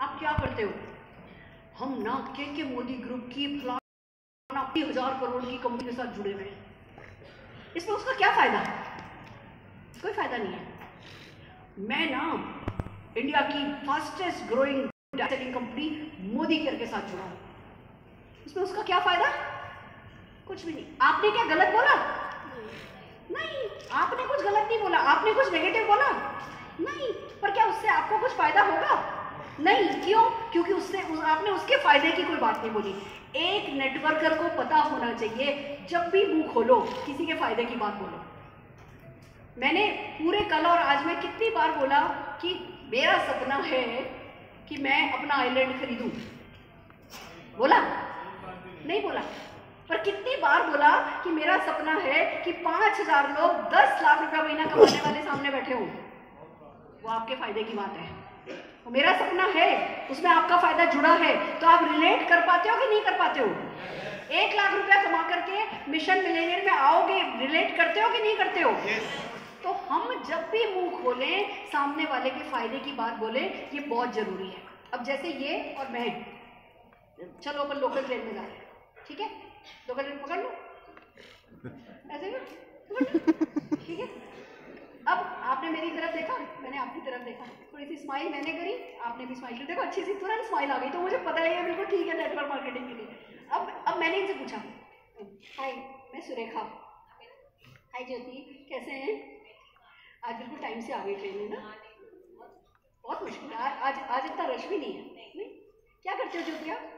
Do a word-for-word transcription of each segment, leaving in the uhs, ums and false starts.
आप क्या करते हो? हम ना के के मोदी ग्रुप की फलाना हजार करोड़ की कंपनी के साथ जुड़े हुए हैं। इसमें उसका क्या फायदा? कोई फायदा नहीं है। मैं ना इंडिया की fastest growing selling company Modicare के साथ जुड़ा हूं। इसमें उसका क्या फायदा? कुछ भी नहीं। आपने क्या गलत बोला? नहीं। आपने कुछ गलत नहीं बोला। आपने कुछ नेगेटिव बोला? नहीं। पर क्या उससे आपको कुछ फायदा होगा? नहीं। क्यों? क्योंकि उससे उस, आपने उसके फायदे की कोई बात नहीं बोली। एक नेटवर्कर को पता होना चाहिए जब भी मुंह खोलो किसी के फायदे की बात बोलो। मैंने पूरे कल और आज में कितनी बार बोला कि मेरा सपना है कि मैं अपना आइलैंड खरीदूं। बोला? नहीं बोला। पर कितनी बार बोला कि मेरा सपना है कि पांच हजार लोग दस लाख रुपया महीना कमाने वाले सामने बैठे हों। वो आपके फायदे की बात है। वो मेरा सपना है, उसमें आपका फायदा जुड़ा है, तो आप रिलेट कर पाते हो कि नहीं कर पाते हो? एक लाख रुपया कमा करके मिशन मिलेनियर में आओगे, रिलेट करते हो कि नहीं करते हो? तो हम जब भी मुंह खोलें सामने वाले के फायदे की बात बोले, ये बहुत जरूरी है। अब जैसे ये और मैं, चलो अपन लोकल ट्रेन में जा रहे हैं, ठीक है? लोकल ट्रेन पकड़ लो, ऐसे ना, ठीक है? अब आपने मेरी तरफ देखा, मैंने आपकी तरफ देखा, थोड़ी सी स्माइल मैंने करी, आपने भी स्माइल की। देखो अच्छी सी तुरंत स्माइल आ गई, तो मुझे पता है ये बिल्कुल ठीक है नेटवर्क मार्केटिंग के लिए। अब अब मैंने इनसे पूछा, हाय मैं सुरेखा, हाय ज्योति, कैसे हैं? आज बिल्कुल टाइम से आ गई ट्रेन में ना, बहुत मुश्किल है आज। आज इतना रश भी नहीं है। नहीं? क्या करते हो ज्योति आप?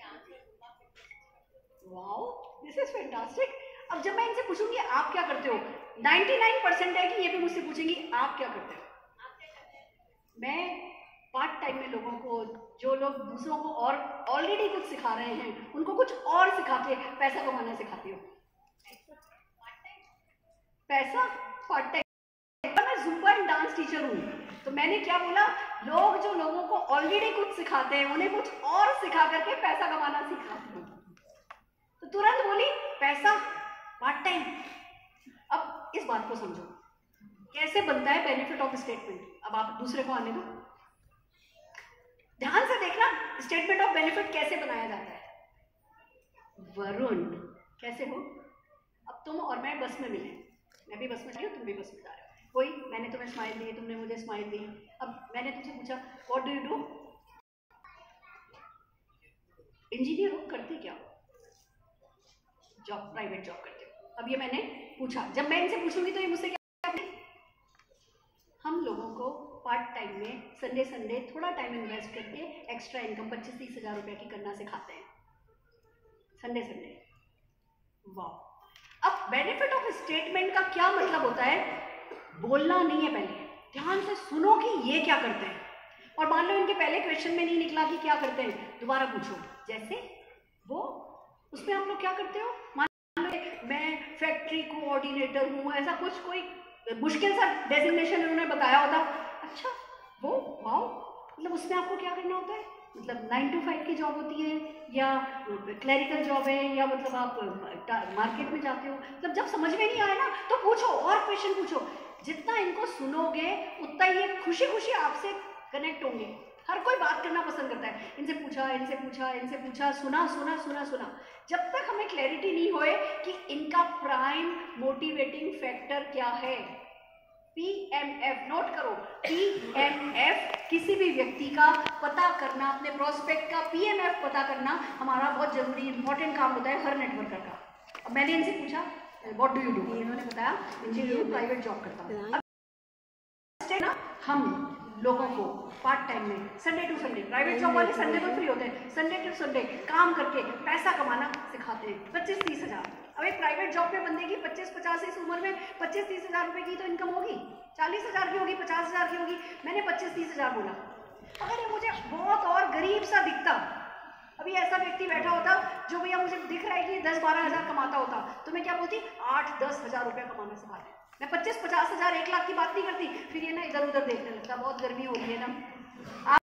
Wow, this is fantastic. अब जब मैं इनसे पूछूंगी आप क्या करते हो, निन्यानवे परसेंट है कि ये भी मुझसे पूछेंगी आप क्या करते हो। मैं पार्ट टाइम में लोगों को, जो लोग दूसरों को और ऑलरेडी कुछ सिखा रहे हैं, उनको कुछ और सिखा के पैसा कमाना सिखाती हूँ। पैसा पार्ट टाइम। मैं जुम्बा एंड डांस टीचर हूँ, तो मैंने क्या बोला, लोग जो लोगों को ऑलरेडी कुछ सिखाते हैं उन्हें कुछ और सिखा करके पैसा कमाना सिखाती हूँ। तो तुरंत बोली पैसा पार्ट टाइम। अब इस बात को समझो, कैसे बनता है बेनिफिट ऑफ स्टेटमेंट। अब आप दूसरे को आने दो, ध्यान से देखना स्टेटमेंट ऑफ बेनिफिट कैसे बनाया जाता है। वरुण कैसे हो? अब तुम और मैं बस में मिले, मैं भी बस में जा रही हूँ, तुम भी बस में जा रहे हो। कोई, मैंने तुम्हें स्माइल दी, तुमने मुझे स्माइल दी। अब मैंने तुमसे पूछा what do you do? Engineer हो, करते क्या? जॉब, प्राइवेट जॉब करते हो। अब ये मैंने पूछा, जब मैं इनसे पूछूंगी तो ये मुझसे क्या पूछेंगे? हम लोगों को पार्ट टाइम में संडे संडे थोड़ा टाइम इन्वेस्ट करके एक्स्ट्रा इनकम पच्चीस तीस हजार रुपया की करना सिखाते हैं संडे संडे। वाह। अब बेनिफिट ऑफ स्टेटमेंट का क्या मतलब होता है? बोलना नहीं है, पहले ध्यान से सुनो कि ये क्या करते हैं, और मान लो इनके पहले क्वेश्चन में नहीं निकला कि क्या करते हैं, दोबारा पूछो। जैसे वो, उसमें आप लोग क्या करते हो? मान लो मैं फैक्ट्री कोऑर्डिनेटर हूँ, ऐसा कुछ कोई मुश्किल सा डेजिग्नेशन उन्होंने बताया होता। अच्छा, वो वाओ, मतलब उसमें आपको क्या करना होता है? मतलब नाइन टू फाइव की जॉब होती है, या क्लरिकल जॉब है, या मतलब आप मार्केट में जाते हो। मतलब जब समझ में नहीं आए ना तो पूछो, और क्वेश्चन पूछो। जितना इनको सुनोगे उतना ये खुशी खुशी आपसे कनेक्ट होंगे। हर कोई बात करना पसंद करता है। इनसे पूछा, इनसे पूछा, इनसे पूछा, सुना सुना सुना सुना, जब तक हमें क्लैरिटी नहीं होए कि इनका प्राइम मोटिवेटिंग फैक्टर क्या है। पी एम एफ नोट करो, पी एम एफ किसी भी व्यक्ति का पता करना, अपने प्रोस्पेक्ट का पी एम एफ पता करना हमारा बहुत जरूरी इंपॉर्टेंट काम होता है हर नेटवर्कर का। अब मैंने इनसे पूछा व्हाट डू यू डू, इन्होंने बताया इंजीनियर प्राइवेट जॉब करता हूँ। ना हम लोगों को पार्ट टाइम में Sunday to Sunday, private job वाले संडे को फ्री होते हैं, संडे टू संडे काम करके पैसा कमाना सिखाते हैं। पच्चीस तीस हजार। अब एक प्राइवेट जॉब पे बंदे की पच्चीस पचास इस उम्र में पच्चीस तीस हजार रुपए की तो इनकम होगी, चालीस हजार की होगी, पचास हजार की होगी। मैंने पच्चीस तीस हजार बोला। अगर ये मुझे बहुत और गरीब सा दिखता, अभी ऐसा व्यक्ति बैठा होता जो भैया मुझे दिख रहा है कि दस बारह हजार कमाता होता, तो मैं क्या बोलती, आठ दस हजार रुपया कमाना सिखाते। मैं पच्चीस पचास हजार एक लाख की बात नहीं करती। फिर ये ना इधर उधर देखने लगता, बहुत गर्मी हो रही है ना।